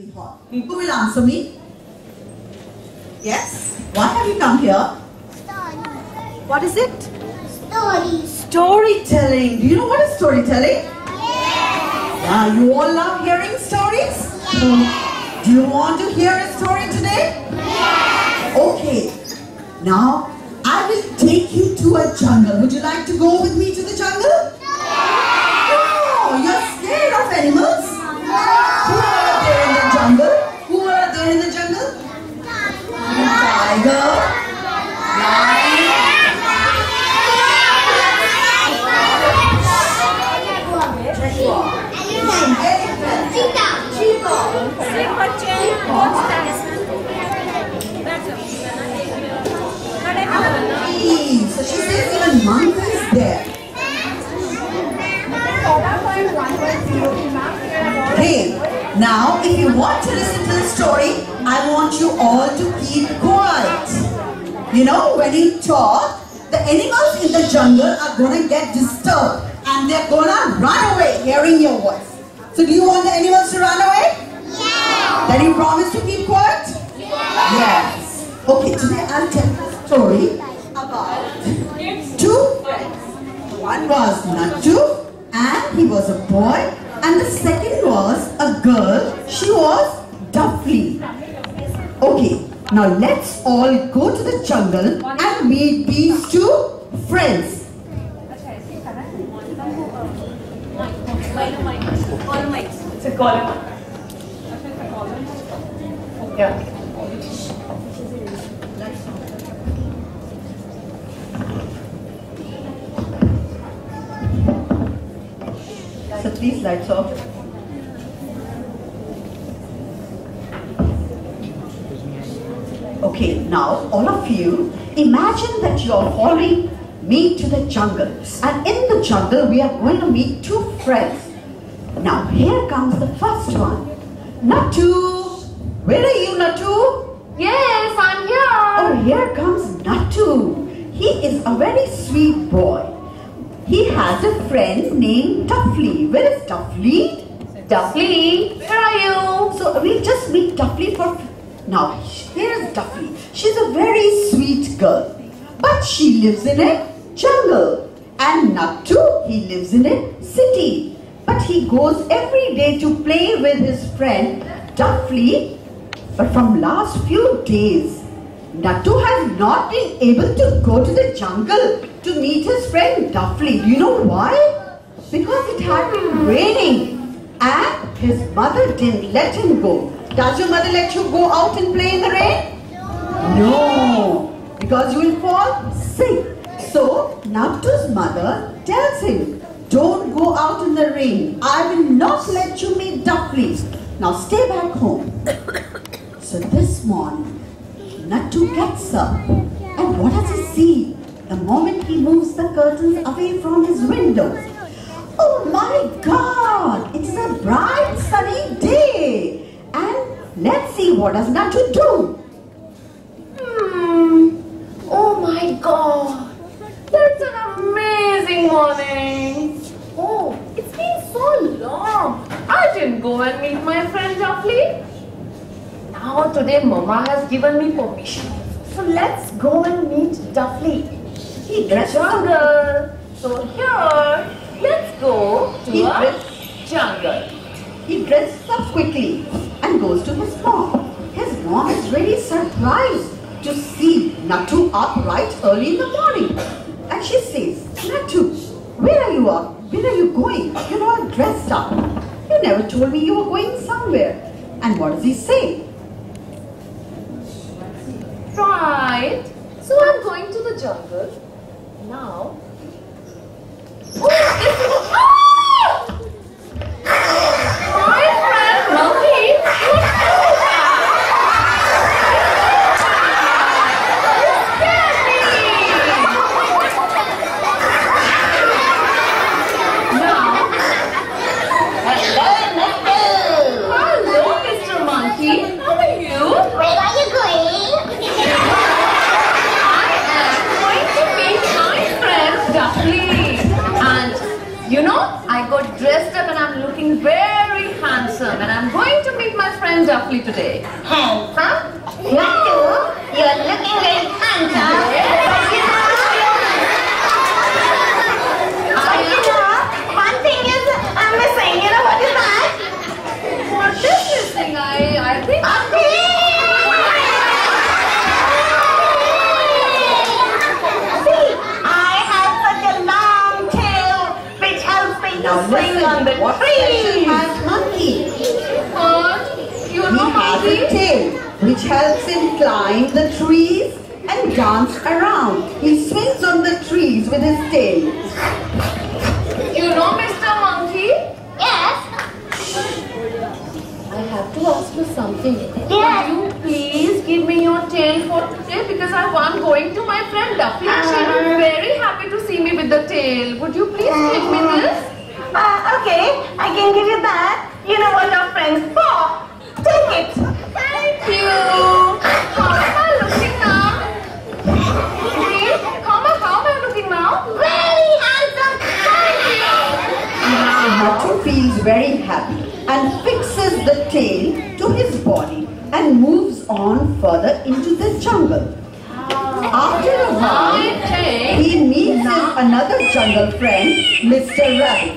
really hot. Who will answer me? Yes? Why have you come here? Story. What is it? Story. Storytelling. Do you know what is storytelling? Yes. Yeah, you all love hearing stories? Yes. Do you want to hear a story today? Yes. Okay. Now, I will take you to a jungle. Would you like to go with me to the jungle? No, you're scared of animals? Who are there in the jungle? Who are there in the jungle? Tiger, lion, elephant, monkey. So she says even monkey is there. Okay, now if you want to listen to the story, I want you all to keep quiet. You know, when you talk, the animals in the jungle are gonna get disturbed and they're gonna run away hearing your voice. So do you want the animals to run away? Yes. Then you promise to keep quiet? Yes. Okay, today I'll tell you a story about two friends. One was Nattu and he was a boy, and the second was a girl. She was Duffly. Okay, now let's all go to the jungle and meet these two friends. So please lights off. Okay, now all of you, imagine that you are following me to the jungle. And in the jungle, we are going to meet two friends. Now here comes the first one. Nattu! Where are you, Nattu? Yes, I'm here. Oh, here comes Nattu. He is a very sweet boy. He has a friend named Duffly. Where is Duffly? Duffly, where are you? So we'll just meet Duffly for... Now, here is Duffly. She's a very sweet girl. But she lives in a jungle. And Nattu, he lives in a city. But he goes every day to play with his friend Duffly. But from last few days, Nattu has not been able to go to the jungle to meet his friend Duffly. Do you know why? Because it had been raining and his mother didn't let him go. Does your mother let you go out and play in the rain? No, because you will fall sick. So Nattu's mother tells him, don't go out in the rain. I will not let you meet Duffly. Now stay back home. So this morning, Nattu gets up, and what does he see? The moment he moves the curtains away from his windows. Oh my God! It's a bright sunny day! And let's see, what does Nattu do? Oh my God. That's an amazing morning. Oh, it's been so long. I didn't go and meet my friend Duffly. Now today Mama has given me permission. So let's go and meet Duffly. He The dresses up. jungle. So here, let's go to a jungle. He dresses up quickly and goes to his mom. His mom is really surprised to see Nattu up right early in the morning. And she says, Nattu, where are you up? Where are you going? You're not dressed up. You never told me you were going somewhere. And what does he say? Right. So I'm going to the jungle. Now. Oh, this is. Ah! My friend Monkey. What is that? You scared me. Now. Hello, Mr. Monkey. How are you? Where are you going? You know, I got dressed up and I'm looking very handsome and I'm going to meet my friend friend Duffly today? Handsome? Nattu, you're looking very handsome. But you know, one thing is I'm missing. You know what is that? What is this thing? I think... See, I have such a long tail which helps me to Now swing listen, on the what special trees. has Monkey? You He know, has a Monkey? tail which helps him climb the trees and dance around. He swings on the trees with his tail. You know, Mr. Monkey? Yes. I have to ask you something. Yes. Would you please give me your tail for today because I'm going to my friend Duffy and she'll be very happy to see me with the tail. Would you please give me this? Okay, I can give you that. You know what our friends for. Take it. Thank you. How am I looking now? Please, how am I looking now? Very handsome. Thank you. Now Nattu feels very happy and fixes the tail to his body and moves on further into the jungle. After a while, I think... he meets his another jungle friend, Mr. Rabbit.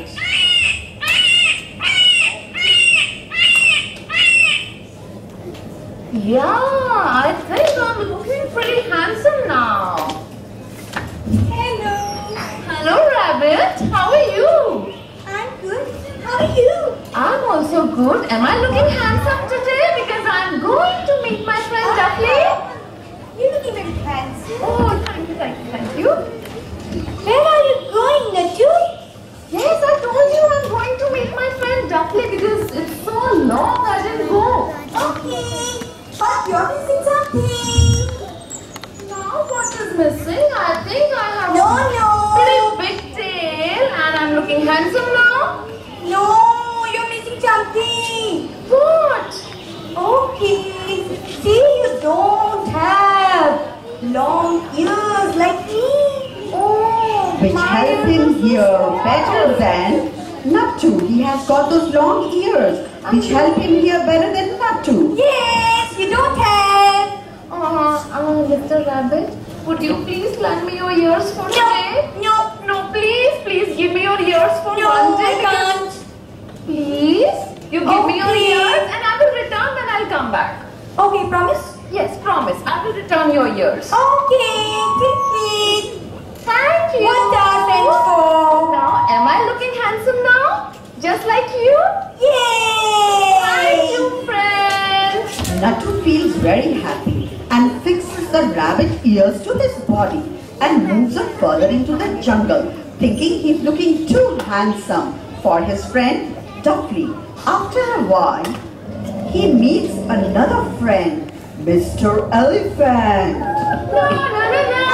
Yeah, I think I'm looking pretty handsome now. Hello. Hello, Rabbit. How are you? I'm good. How are you? I'm also good. Am I looking handsome today? Because I'm going to meet my friend Duffly. You're looking very handsome. Oh, thank you, thank you, thank you. Where are you going, Nattu? Yes, I told you I'm going to meet my friend Duffly because it's so long I didn't go. Okay. But you're missing something. Now what is missing? I think I have No. a pretty big tail and I'm looking handsome now. No, you're missing something. What? Okay. See, you don't have long ears like me. Oh, Which help him hear better than Nattu. He has got those long ears which help him hear better than Nattu. Yes, you don't have. Mr. Rabbit, would you please lend me your ears for today? No, Please give me your ears for no, one day. I can't. Please, you give me your Okay. ears and I will return when I'll come back. Okay, promise? Yes, promise. I will return your ears. Okay, take it. Thank you. What are friends for? Now, am I looking handsome now? Just like you? Yay! Thank you, friends. Nattu feels very happy and fixes the rabbit ears to his body and moves on further into the jungle, thinking he's looking too handsome for his friend Duffly. After a while, he meets another friend, Mr. Elephant. No, no, no, no.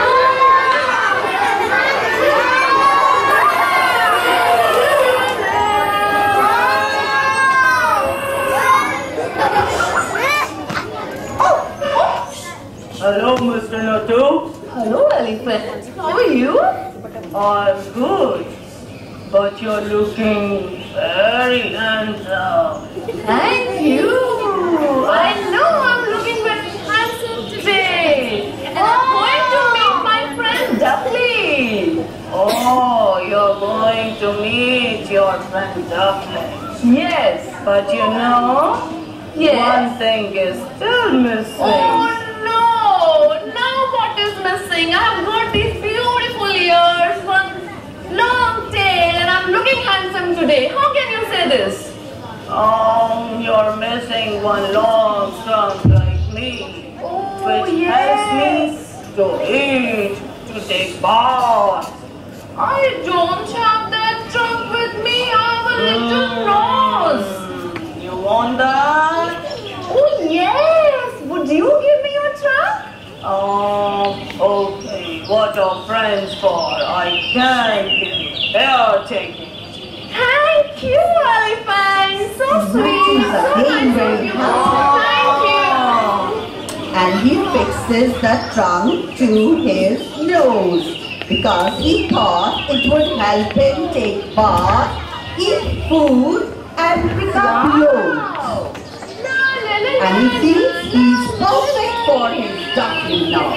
Hello, Mr. Nattu. Hello, Elephant. How are you? I'm good, but you're looking very handsome. Thank you. I know I'm looking very handsome today. And I'm going to meet my friend Duffly. Oh, you're going to meet your friend Duffly. Yes. But you know, Yes. one thing is still missing. Oh no! Now what is missing? I've got these beautiful ears, one long tail, and I'm looking handsome today. How can you say this? Oh, you're missing one long trunk like me, Oh which yes. helps me to eat, to take baths. I don't have that trunk with me. I have a little nose. You want that? Oh yes. Would you give me your trunk? Okay. What are friends for? I can't give you. Here, take it. Thank you, Elephant. So sweet. Nattu's So again nice very of you. handsome. Thank you. And he fixes the trunk to his nose because he thought it would help him take bath, eat food and pick up loads. Wow. And he feels he's perfect for his duckling now.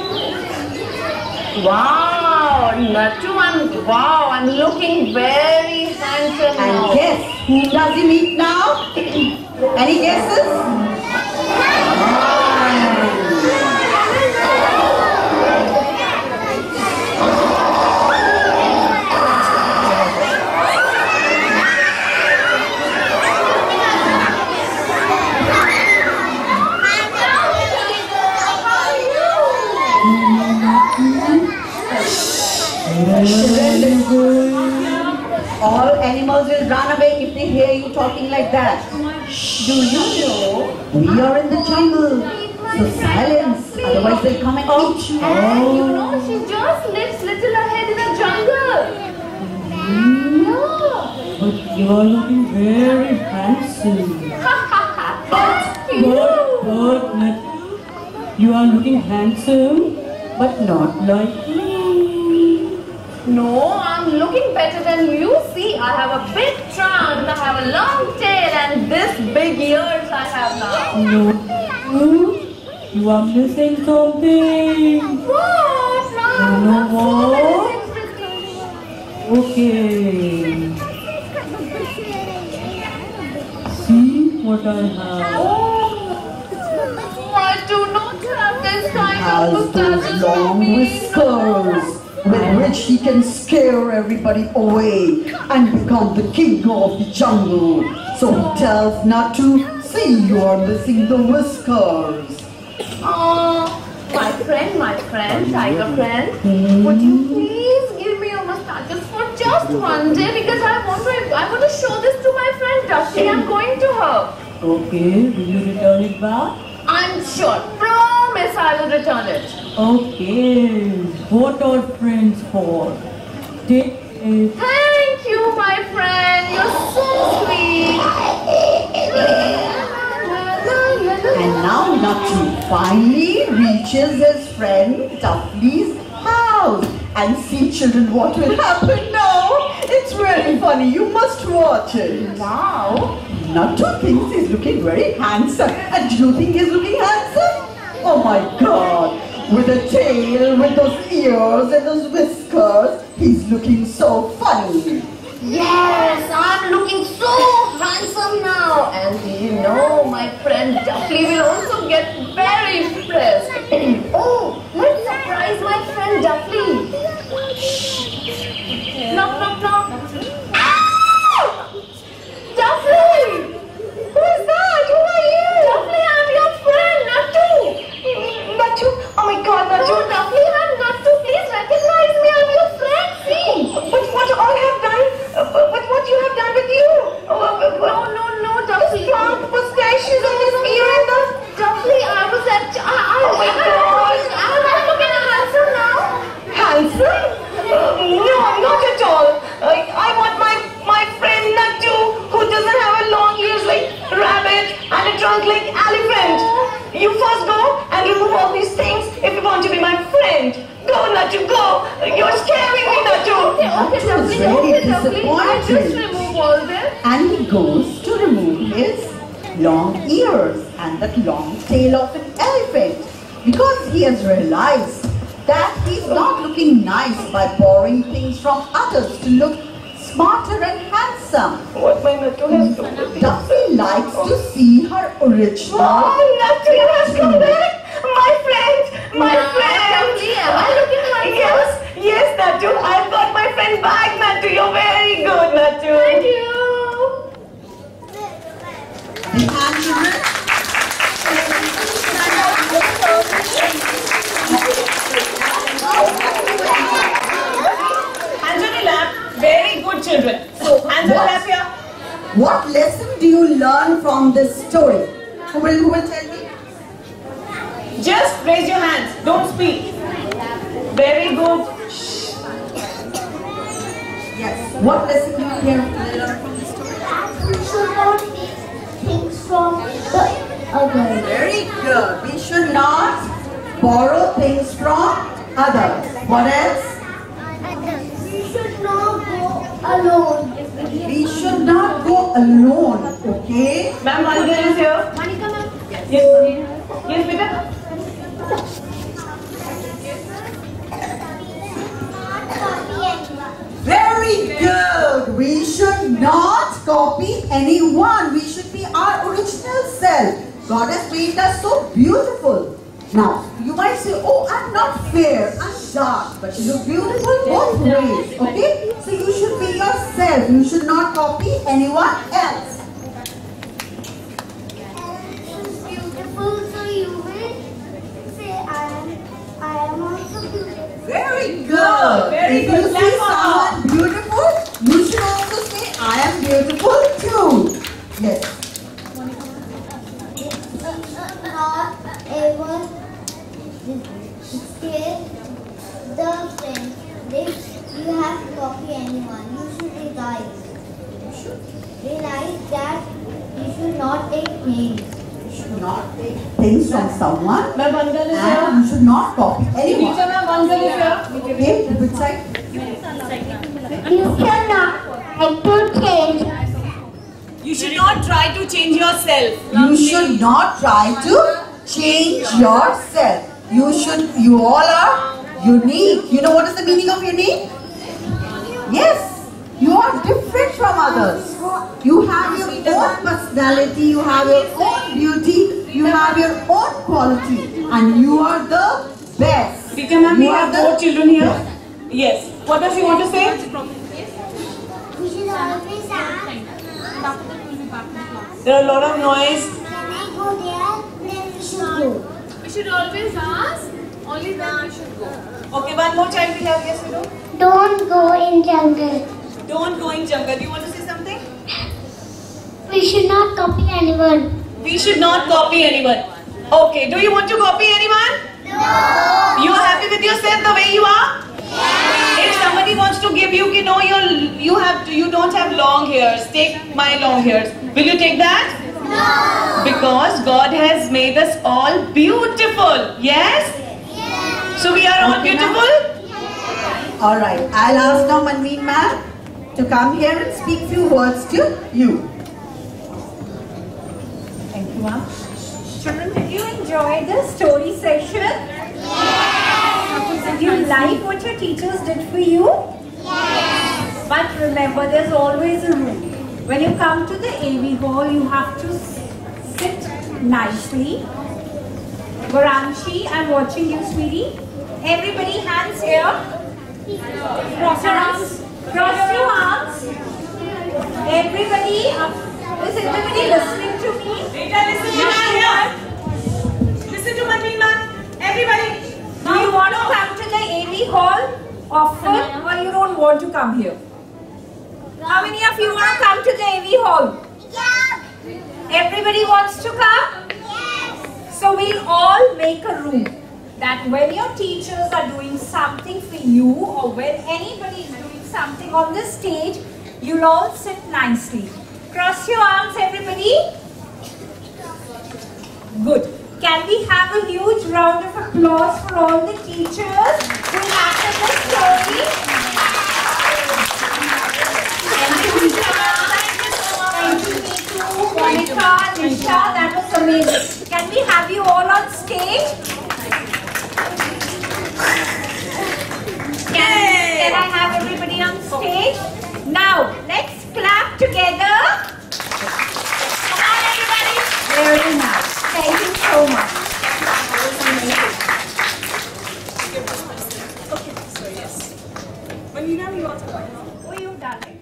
Wow, Nattu, I'm looking very handsome now. And guess who does he meet now? Any guesses? All animals will run away if they hear you talking like that. Do you know we are in the jungle? So silence, otherwise they'll come and eat you. And you know, she just lives little ahead in the jungle. Yeah. But you are looking very handsome. But, you are looking handsome, but not like me. No, I'm looking better than you. See, I have a big trunk, I have a long tail, and this big ears I have now. No, you are missing something. What? No, You know what? Okay. See what I have. I do not have this kind of Has mustaches those for long me. whiskers with which he can scare everybody away and become the king of the jungle. So he tells Nattu, see, you are missing the whiskers. Oh, my friend, tiger friend, would you please give me your mustaches for just one day, because I want to show this to my friend Dusty. I'm going to her. Okay, will you return it back? I'm sure. Promise I will return it. Okay, what are friends for? Take it. Thank you, my friend. You're so sweet. And now Nattu finally reaches his friend Duffy's house. And see, children, what will happen now? It's really funny. You must watch it. Wow. Nattu thinks he's looking very handsome. And do you think he's looking handsome? Oh my God. With a tail, with those ears and those whiskers, he's looking so funny. Yes, I'm looking so handsome now. And do you know, my friend Duffy will also get very impressed. Oh, let's surprise my friend Duffy. Knock, knock, knock. Ah! Duffy! Who is that? Who are you? Duffy, I'm your friend, Nattu. Nattu? Oh my God, Nattu. No, Duffy, I'm Nattu. Please recognize me. I'm your friend. See? But what all have done? What you have done with you? No, Duffy. This long mustaches and this ear and the... Duffy, I was at... Oh my God. Am I looking handsome now? Handsome? No, not at all. I want my friend Nattu, who doesn't have a long ears like rabbit and a trunk like elephant. You first go and remove all these things if you want to be my friend. Go, Nattu, go. You're scaring me, Nattu. Okay, Duffy. Very Okay, Duffy. I just disappointed. remove all this. And he goes to remove his long ears and that long tail of an elephant. Because he has realized that he's not looking nice by borrowing things from others to look smarter and handsome. What my Nattu has done. Duffy likes to see her original. Oh, Nattu, you have come back. My friend. Duffy, am I looking handsome? Yes, Nattu. I've got my friend back, Nattu. You're very good, Nattu. Thank you. Big hand, children. Anjali lap, very good children. So, Anjali lap here. What lesson do you learn from this story? Who will tell me? Just raise your hands. Don't speak. Very good. Yes. What lesson do you learn from this story? We should not take things from the others. Very good. We should not borrow things from others. What else? We should not go alone. We should not go alone. Okay? Ma'am, Monica is here. Monica ma'am. Yes. Yes, yes, beta. Very good. We should not copy anyone. We should be our original self. God has made us so beautiful. Now, you might say, oh, I'm not fair, I'm dark, but you look beautiful both ways, okay? So you should be yourself. You should not copy anyone else. She's beautiful, so you will say I am also beautiful. Very good. Very if good. you see someone beautiful, you should also say, I am beautiful too. Yes. Not ever stay the same. If you have to copy anyone, you should realize that you should not take things. You should not take things from someone. My one girl is And here. you should not copy anyone. Teacher, my one girl is here. Okay, which side? You cannot try to change. You should not try to change yourself. You should not try to change yourself. You all are unique. You know what is the meaning of unique? Yes, you are different from others. You have your own personality, you have your own beauty, you have your own quality, and you are the best. Teacher, ma'am, we You are have the more children here. best. Yes. What does he want to say? We should always ask, There are a lot of noise. can I go there? Then we should go. We should always ask, only then we should go. Okay, one more child we have. Yes, we do. Don't go in jungle. Don't go in jungle. Do you want to say something? We should not copy anyone. We should not copy anyone. Okay. Do you want to copy anyone? No. You are happy with yourself the way you are? If somebody wants to give you, you don't have long hairs. Take my long hairs. Will you take that? No. Because God has made us all beautiful. Yes? Yes. So we are all Okay, beautiful? Alright, I'll ask now Manveen ma'am to come here and speak few words to you. Thank you, ma'am. Children, did you enjoy the story session? Yes. Did you like what your teachers did for you? Yes. But remember, there's always a rule. When you come to the AV hall, you have to sit nicely. Varanshi, I'm watching you, sweetie. Everybody, hands here. Cross your arms. Cross your arms. Everybody, is everybody listening to me? Rita, listen to me here. Listen to Manveen ma'am. Everybody. Do you want to come to the AV hall often or you don't want to come here? How many of you want to come to the AV hall? Yeah. Everybody wants to come? Yes. So we'll all make a rule that when your teachers are doing something for you or when anybody is doing something on the stage, you'll all sit nicely. Cross your arms, everybody. Good. Can we have a huge round of applause for all the teachers who acted the story? Thank you, Neetu, Monica, Nisha. That was amazing. Can we have you all on stage? Can I have everybody on stage? Now, let's clap together. Come on, everybody. Very nice. Thank you so much. Okay, so yes. Manveen ma'am, you want to go? Oh, you've done it.